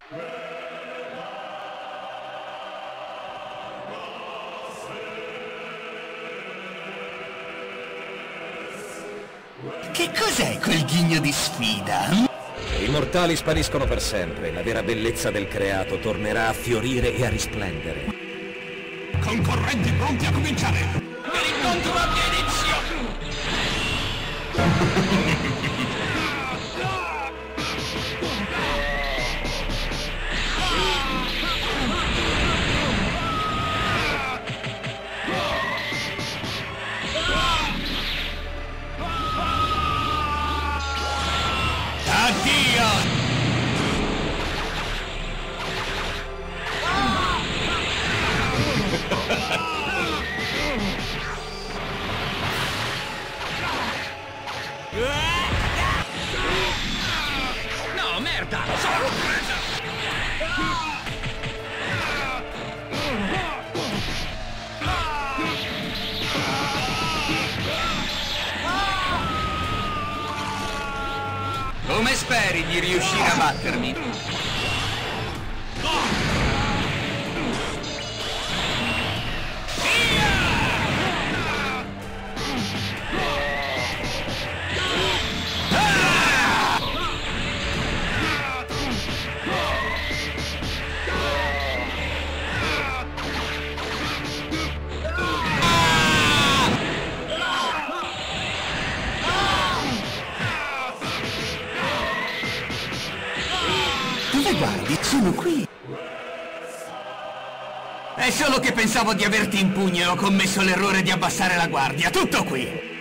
Che cos'è quel ghigno di sfida? I mortali spariscono per sempre, la vera bellezza del creato tornerà a fiorire e a risplendere. Concorrenti pronti a cominciare! Per incontro abbia inizio! Addio! No, merda! Sono presa! Come speri di riuscire a battermi? Dove guardi? Sono qui. È solo che pensavo di averti in pugno e ho commesso l'errore di abbassare la guardia. Tutto qui.